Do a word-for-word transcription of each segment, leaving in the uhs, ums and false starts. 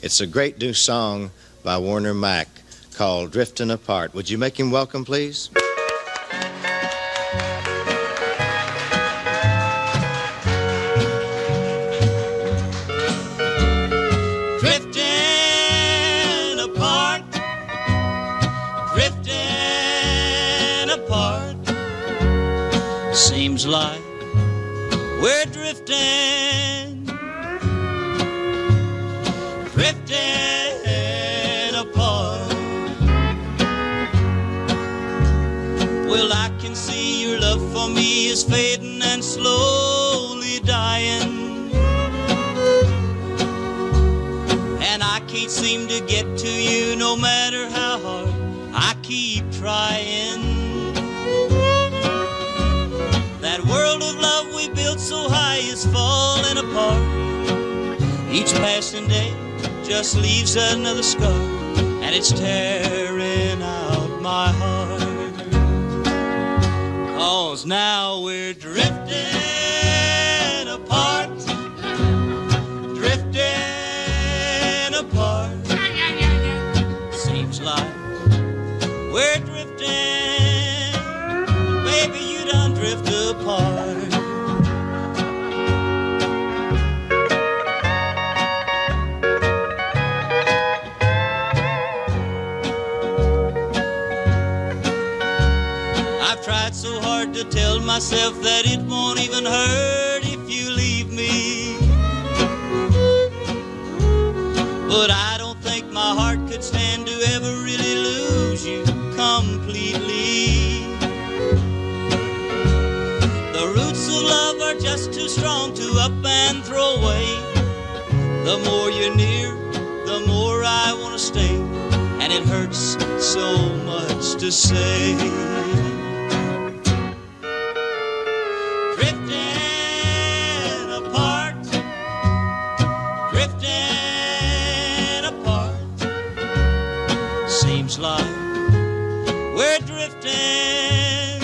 It's a great new song by Warner Mack called Drifting Apart. Would you make him welcome, please? Drifting apart, drifting apart. Seems like we're drifting, drifting apart. Well, I can see your love for me is fading and slowly dying, and I can't seem to get to you no matter how hard I keep trying. That world of love we built so high is falling apart. Each passing day just leaves another scar, and it's tearing out my heart. 'Cause now we're drifting apart, drifting apart. Seems like we're drifting, baby, you done drift apart. I've tried so hard to tell myself that it won't even hurt if you leave me, but I don't think my heart could stand to ever really lose you completely. The roots of love are just too strong to up and throw away. The more you're near, the more I want to stay, and it hurts so much to say. Drifting apart, drifting apart. Seems like we're drifting,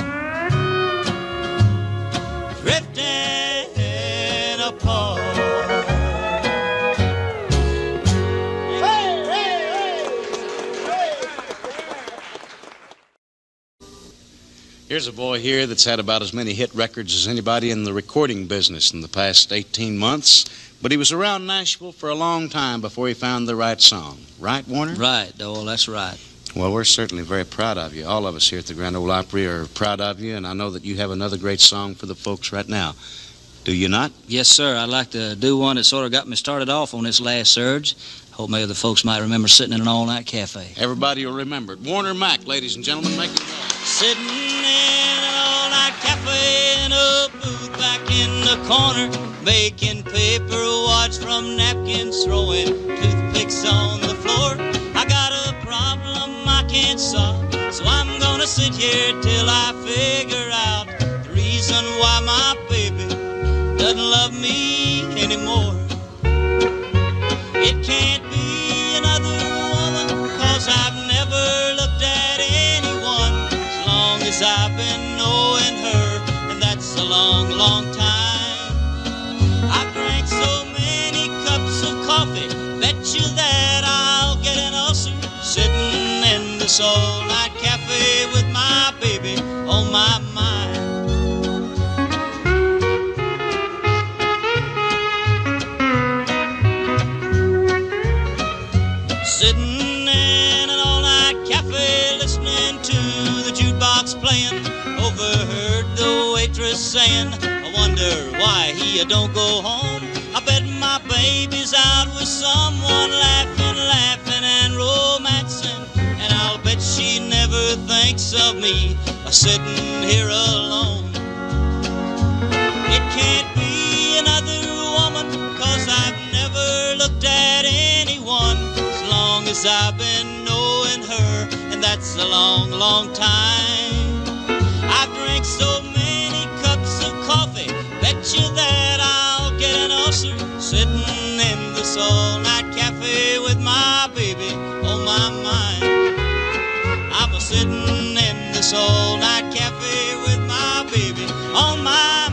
drifting apart. Hey, hey, hey, hey. Here's a boy here that's had about as many hit records as anybody in the recording business in the past eighteen months, but he was around Nashville for a long time before he found the right song. Right, Warner? Right, Dole, that's right. Well, we're certainly very proud of you. All of us here at the Grand Ole Opry are proud of you, and I know that you have another great song for the folks right now. Do you not? Yes, sir. I'd like to do one that sort of got me started off on this last surge. Hope maybe the folks might remember sitting in an all-night cafe. Everybody will remember it. Warner Mack, ladies and gentlemen, make it well. Sitting in an all-night cafe in a booth back in the corner, making paper wads from napkins, throwing toothpicks on the floor. I got a problem I can't solve, so I'm gonna sit here till I figure out the reason why my baby doesn't love me anymore. It can't be another woman, 'cause I've never looked at anyone as long as I've been knowing her, and that's a long, long time. I've drank so many cups of coffee, bet you that I'll get an ulcer sitting in this all-night cafe with my baby on my mind. Sitting in an all-night cafe listening to the jukebox playing, overheard the waitress saying, I wonder why he don't go home. I bet my baby's out with someone, laughing, laughing and romancing, and I'll bet she never thinks of me sitting here alone. It can't be another woman, 'cause I've never looked at anyone as long as I've been knowing her, and that's a long, long time. I've drank so many cups of coffee, bet you that I'll get an ulcer sitting in this all-night cafe with my baby on my mind. I'm a sitting in this all-night cafe with my baby on my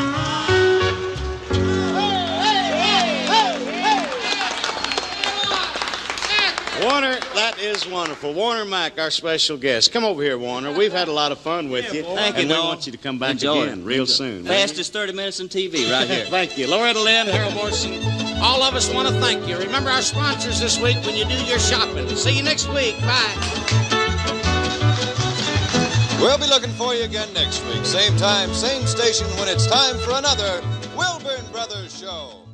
mind. Hey, hey, hey, hey, hey. Warner, that is wonderful. Warner Mack, our special guest. Come over here, Warner. We've had a lot of fun with you. Thank you, And we Noel. want you to come back Enjoy again it. real Enjoy. soon. Fastest thirty minutes on T V right here. Thank you. Loretta Lynn, Harold Morrison, all of us want to thank you. Remember our sponsors this week when you do your shopping. See you next week. Bye. We'll be looking for you again next week. Same time, same station when it's time for another Wilburn Brothers Show.